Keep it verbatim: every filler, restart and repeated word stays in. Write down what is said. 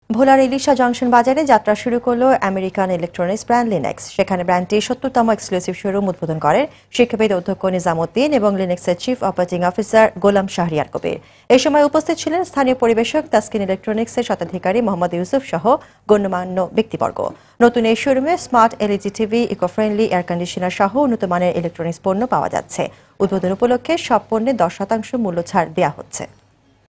ভোলার ইলিশা জংশন বাজারে যাত্রা শুরু করলো আমেরিকান ইলেকট্রনিক্স ব্র্যান্ড লিনেক্স। সেখানে ব্র্যান্ডটির সত্তরতম এক্সক্লুসিভ শোরুম উদ্বোধন করেন শিক্ষাবিদ অধ্যক্ষ নিজামুদ্দিন এবং লিনেক্সের chief operating officer Golam Shahriar Kabir. এই সময় উপস্থিত ছিলেন স্থানীয় পরিবেশক তাসকিন ইলেকট্রনিক্সের স্বত্বাধিকারী মোহাম্মদ ইউসুফ সহ গণ্যমান্য ব্যক্তিবর্গ। নতুন এই শোরুমে smart LED TV, eco friendly air conditioner সহ উন্নত মানের ইলেকট্রনিক্স পণ্য পাওয়া যাচ্ছে। উদ্বোধন উপলক্ষে সব পণ্যে দশ শতাংশ মূল্য ছাড় দেওয়া হচ্ছে।